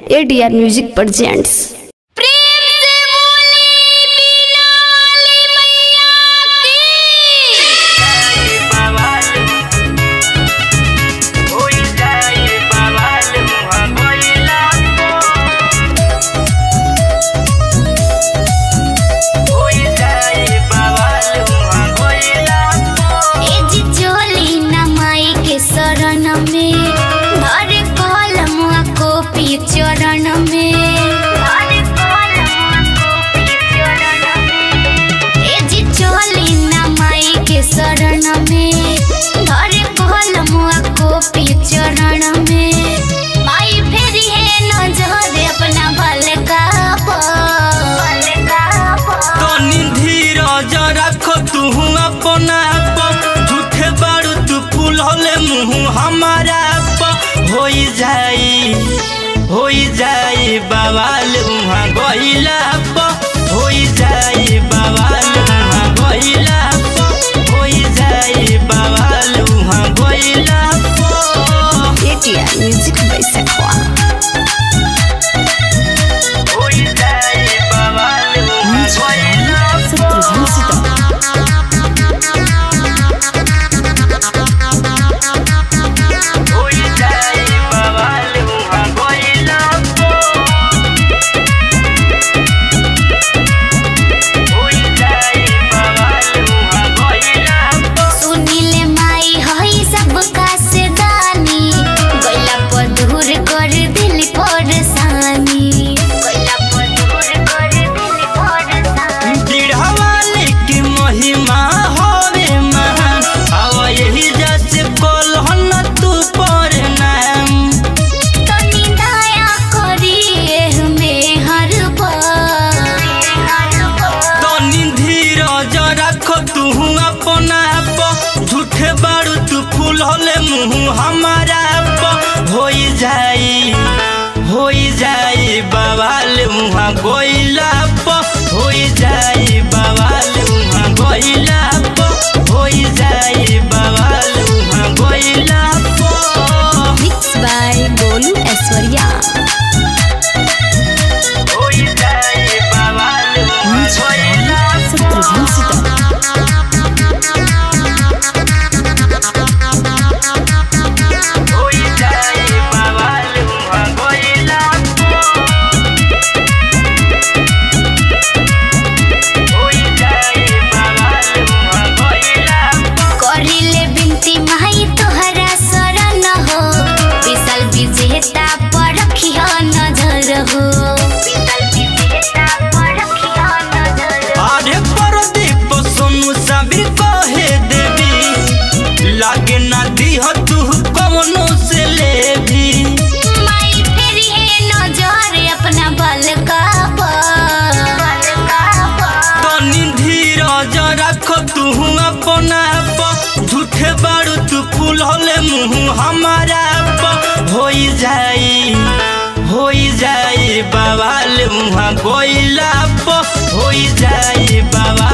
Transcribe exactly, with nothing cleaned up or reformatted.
ADR music presents. हमारा होई जाई होई जाई बवाल उहाँ गइला होई जाई बवाल उहाँ गइला होई जाई बवाल उहाँ गइला एडीआर म्यूजिक बैसखवा होई जाई बवाल उहाँ गइला हमारा होई जाई होई जाई बवाल उहाँ गइला होई जाई बवाल उहाँ गइला होई जाई बवाल उहाँ गइला मिक्स बाय गोलू ऐश्वर्या होई जाई बवाल उहाँ गइला झूठे बारू तू फूल होले मुँह हमारा होई जाई होई जाई बवाल उहाँ गइला होई जाई बवाल।